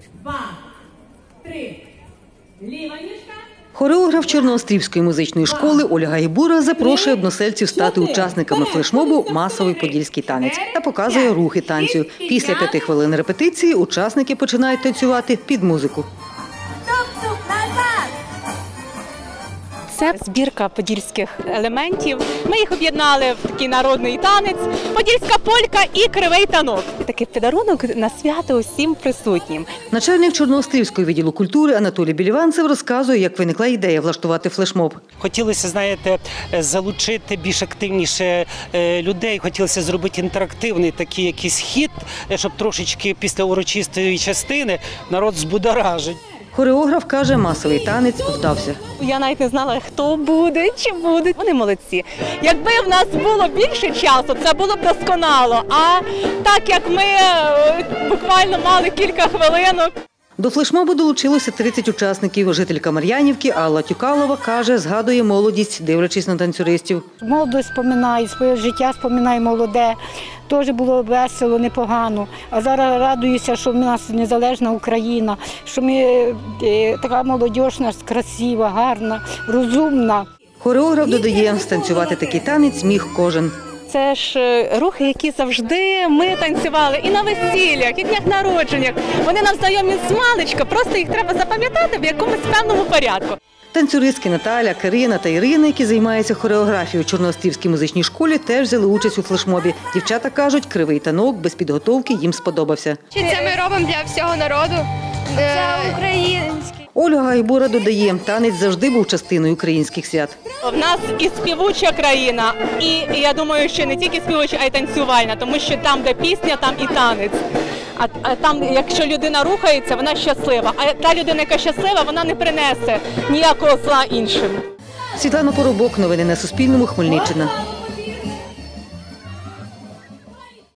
2, 3. Ліва ніжка. Хореограф Чорноострівської музичної школи Ольга Гайбура запрошує односельців стати учасниками флешмобу «Масовий подільський танець» та показує рухи танцю. Після 5 хвилин репетиції учасники починають танцювати під музику. Це збірка подільських елементів. Ми їх об'єднали в такий народний танець, подільська полька і кривий танок. Такий подарунок на свято усім присутнім. Начальник Чорноострівського відділу культури Анатолій Біліванцев розказує, як виникла ідея влаштувати флешмоб. Хотілося, знаєте, залучити більш активніше людей, хотілося зробити інтерактивний такий якийсь хід, щоб трошечки після урочистої частини народ збудоражить. Хореограф каже, масовий танець вдався. Я навіть не знала, хто буде, чи будуть. Вони молодці. Якби в нас було більше часу, це було б досконало. А так як ми буквально мали кілька хвилинок. До флешмобу долучилося 30 учасників. Жителька Мар'янівки Алла Тюкалова каже, згадує молодість, дивлячись на танцюристів. Молодость споминаю, своє життя споминаю молоде. Теж було весело, непогано. А зараз радуюся, що в нас незалежна Україна, що ми така молодь у нас красива, гарна, розумна. Хореограф додає, станцювати такий танець міг кожен. Це ж рухи, які завжди ми танцювали і на весіллях, і днях народженнях. Вони нам знайомі з маличка, просто їх треба запам'ятати в якомусь певному порядку. Танцюристки Наталя, Кирина та Ірина, які займаються хореографією у Чорноострівській музичній школі, теж взяли участь у флешмобі. Дівчата кажуть, кривий танок без підготовки їм сподобався. Це ми робимо для всього народу. Це український. Ольга Гайбура додає, танець завжди був частиною українських свят. В нас і співуча країна, і я думаю, що не тільки співуча, а й танцювальна, тому що там, де пісня, там і танець. А там, якщо людина рухається, вона щаслива. А та людина, яка щаслива, вона не принесе ніякого зла іншим. Світлана Поробок, новини на Суспільному, Хмельниччина.